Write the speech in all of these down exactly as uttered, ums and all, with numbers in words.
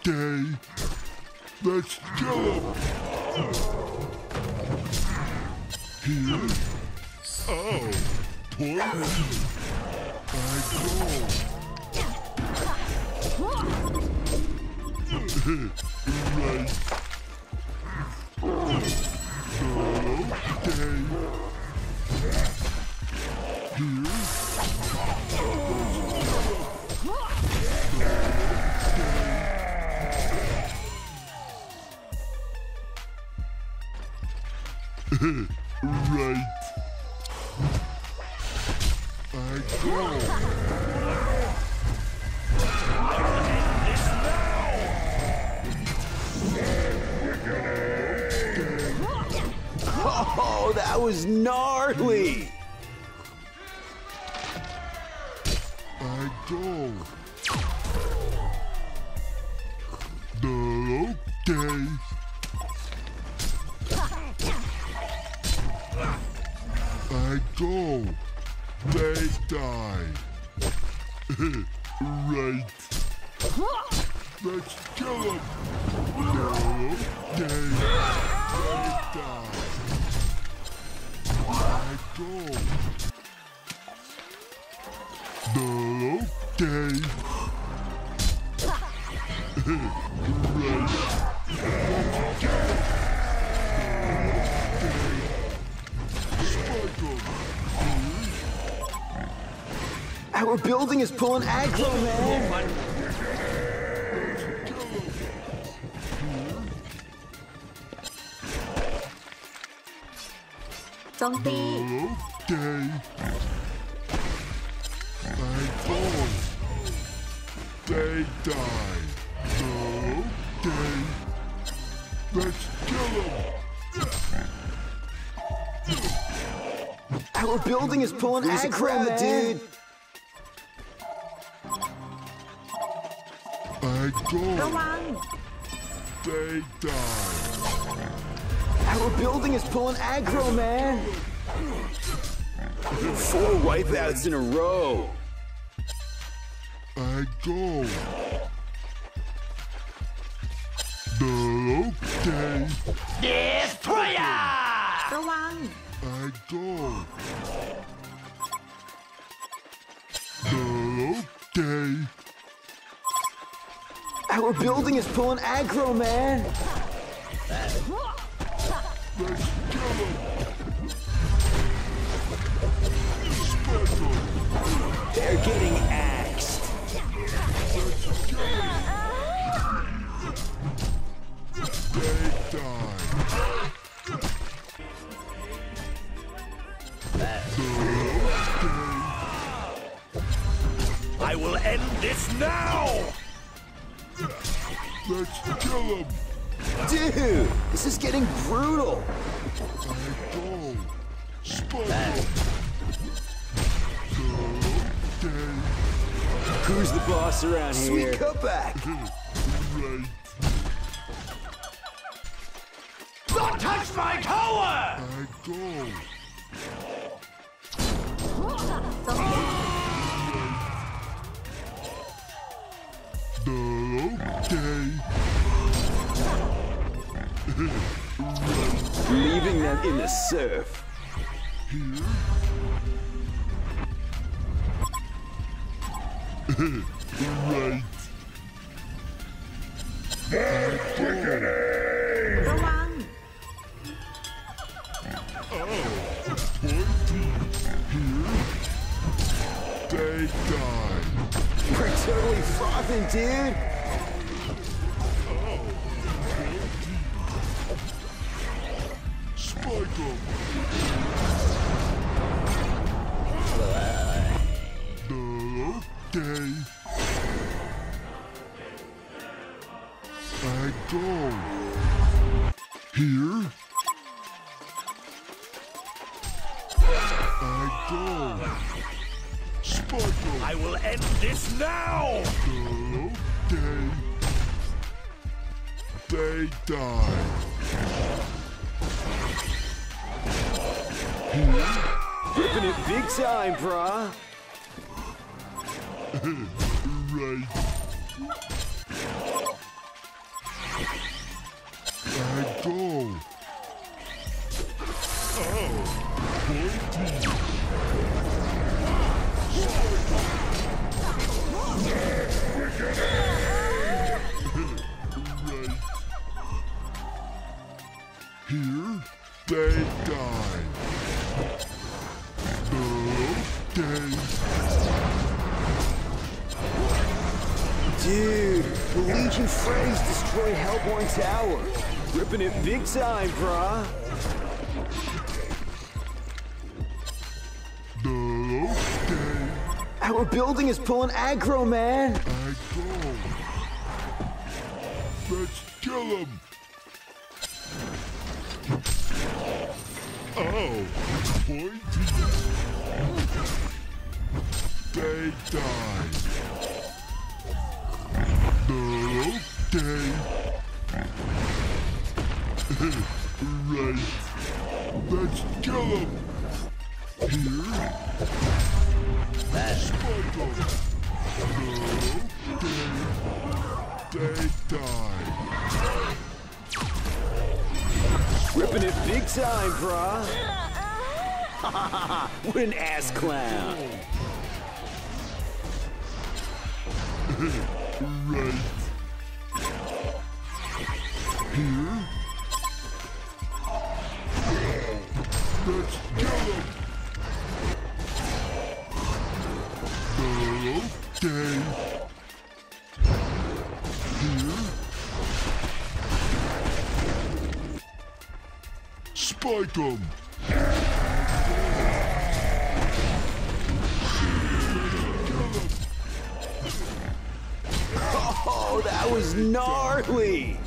Okay. Let's kill him. Here. Oh. Point. I go. Right. Okay. Here. Right. I go. Oh, that was gnarly! I go. The okay. I go. They die. Right. Let's kill them. The okay. They die. I go. The okay. Right. Let's kill them. Our building is pulling aggro, man! Okay. I go. They die. Okay. Let's kill them. Our building is pulling There's a aggro, crowd, man! dude. I go. ระวัง They die. Our building is pulling aggro, man! Four wipeouts in a row. I go. The okay. Destroyer! ระวัง I go. The okay. Our building is pulling aggro, man! Let's kill him. Special. They're getting axed. Let's kill him. They die. I will end this now! Let's kill him. Dude, this is getting brutal! I go. Special. Okay. Who's the boss around Sweet here? cutback! Right. Don't touch my tower! I go. The okay. Leaving them in the surf. Here. Right. I go. ระวัง They die. We're totally frothing, dude! Spike 'em. The okay. I go. Here. I go. Spike 'em. I will end this now! Okay. They die. Ripping it big time, brah. Right. go. Oh, pointy. Here they die. Okay. Dude, the Legion Freys destroyed Hellborn Tower. Ripping it big time, brah. Okay. Our building is pulling aggro, man. Aggro. Let's kill him. Oh, pointy. They die. Okay. Right. Let's kill him. Here. Spike him. Okay. They die. Ripping it big time, brah. What an ass clown. Right. Here. Let's kill him. Okay. Here. Spike him. Oh, that was gnarly.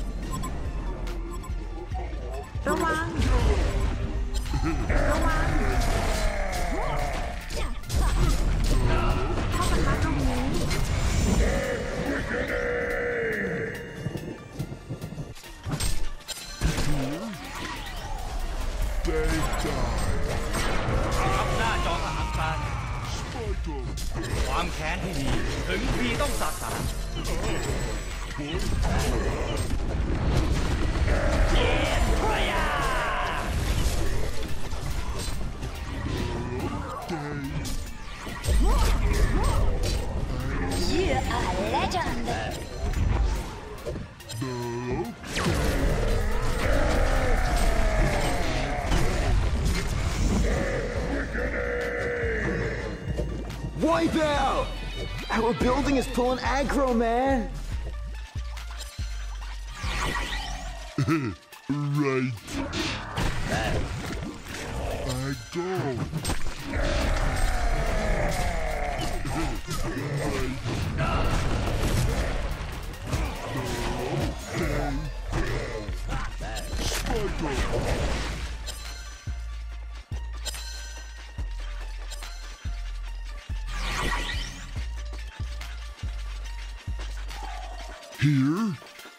ระวัง ระวัง เข้ามาตรงนี้ They die. รับหน้าจอทหารพราน Spike him. ความแค้นที่มีถึงพี่ต้องสาสาง You are legend. Wipe out! Our building is pulling aggro, man. Right. I go. Here.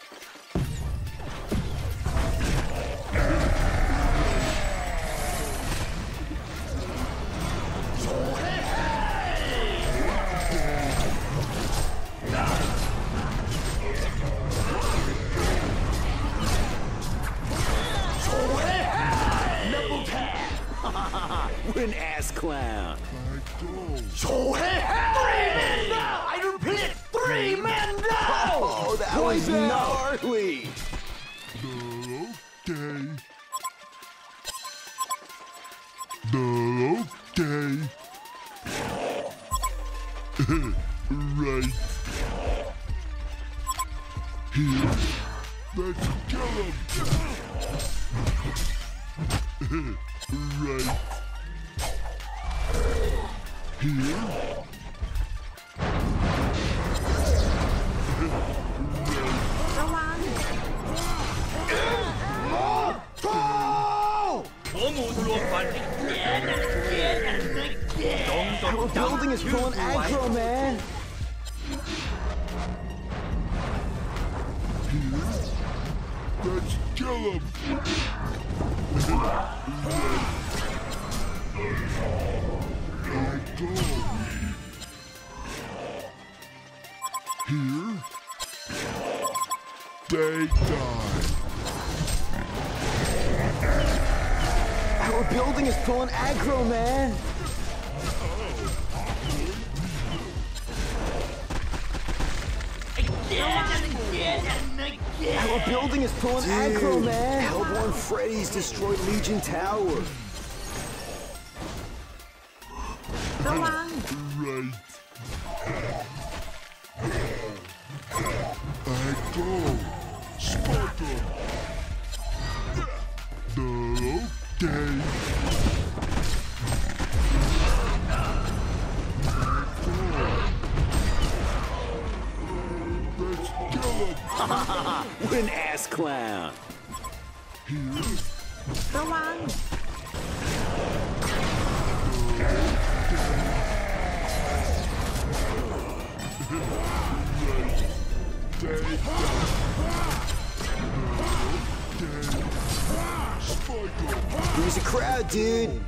What an ass clown. I go. Three men now! I repeat, three men now! Oh, that was gnarly. Okay. Okay. Right. Here. Let's kill him. Right. Here. ระวังหัวงูทะลวงฟันจงจด Our จำ building is ชื่อ pulling กูไว้ aggro, man. Let's kill him. I go. Here. They die. Our building is pulling aggro, man. Again and again and again. Our building is pulling Dude, aggro, man. Hellborn Freddy's destroyed Legion Tower. ระวัง Right. I go. Spot him. Okay. Let's kill him. What an ass clown. Here. ระวัง Here's a crowd, dude.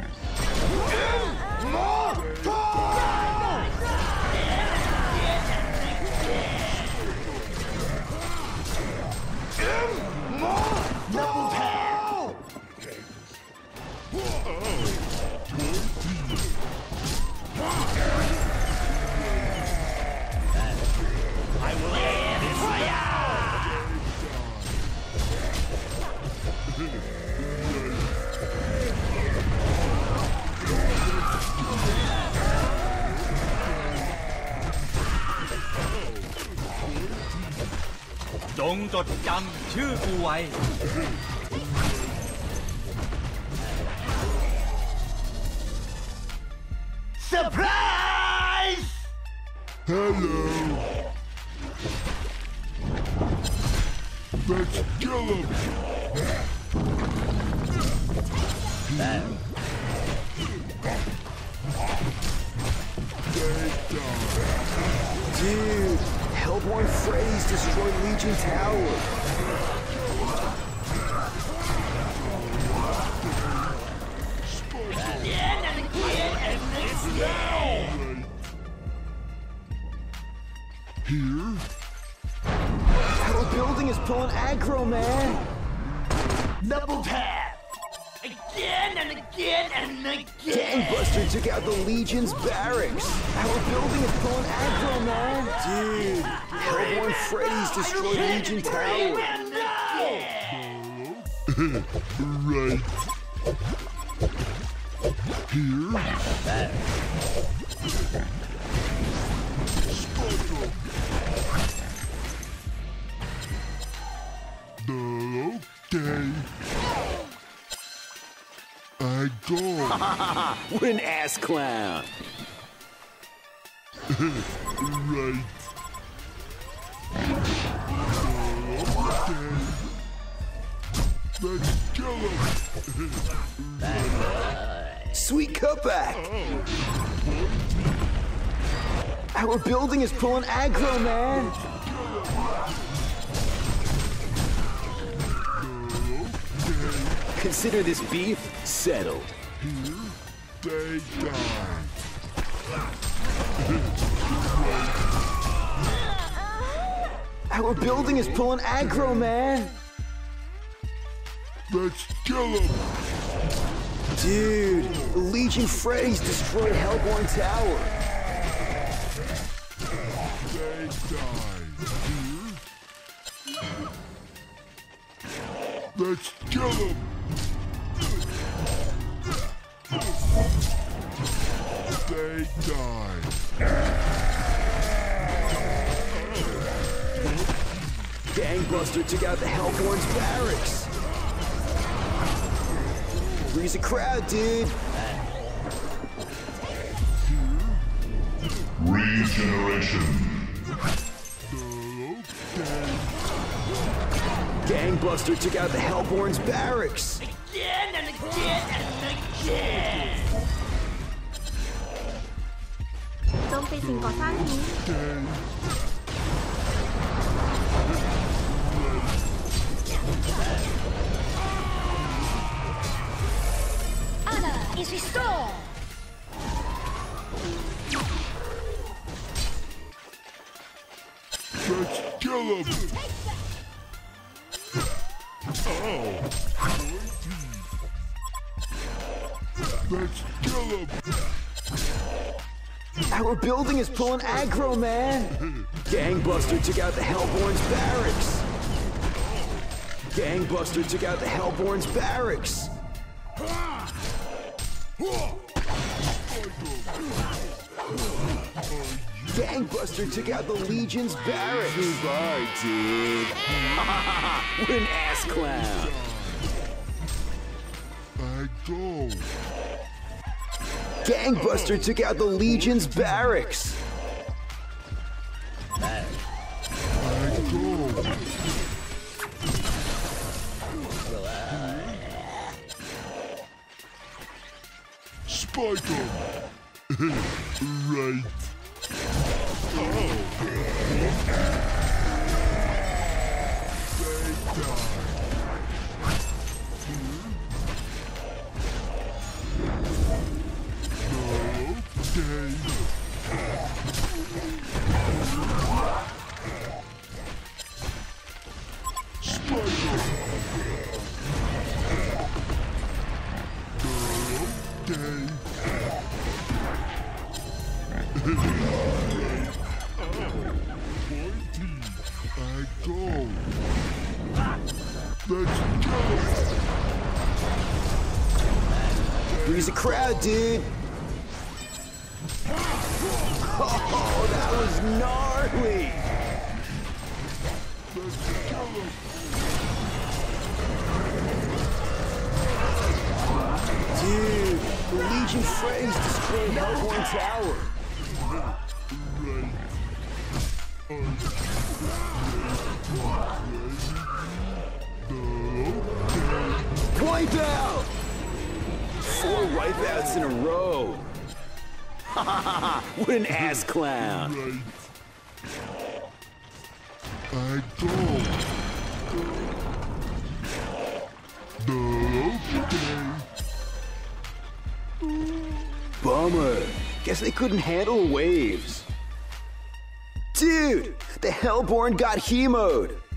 Double tap. I will end fire. จงจดจำชื่อกูไว้ Surprise! Hello. Let's kill him. They die. Dude, Hellborn Freddy's destroyed Legion Tower. Again and again and again. Here. Our building is pulling aggro, man. Double tap. Again and again and again. Gangbuster took out the Legion's barracks. Our building is pulling aggro, man. Dude, Hellborn Freddy's destroyed Legion Tower. And again. Right. Here. Spot him. Okay. I go. What an ass clown. Right. Okay. Let's kill him. Sweet cutback. Our building is pulling aggro, man. Consider this beef settled. Here they die. Our building is pulling aggro, man. Let's kill him. Dude, the Legion Freddy's destroyed Hellborn Tower. They die. Here. Let's kill him. They die. Gangbuster took out the Hellborn's barracks. Freeze a crowd, dude. Regeneration. Gangbuster took out the Hellborn's barracks. Again and again and again. โจมตีสิ่งก่อสร้างนี้ Honor is restored. Let's kill him. Oh. Let's kill him. Our building is pulling aggro, man. Gangbuster took out the Hellborn's barracks. Gangbuster took out the Hellborn's barracks. Gangbuster took out the Legion's barracks. Goodbye, dude. What an ass clown. I go. Gangbuster took out the Legion's barracks. I go. Spike him. Right. Oh. They die. Okay. Spike him. Okay. I go. Let's go. Freeze the crowd, dude. Oh, that was gnarly. Let's kill him. Dude, the Legion Freys destroyed Hellborn Tower. Wipeout! Four wipeouts in a row. Ha ha ha! What an ass clown! Right. I go. Okay. Bummer. Guess they couldn't handle waves. Dude, the Hellborn got He-Mode.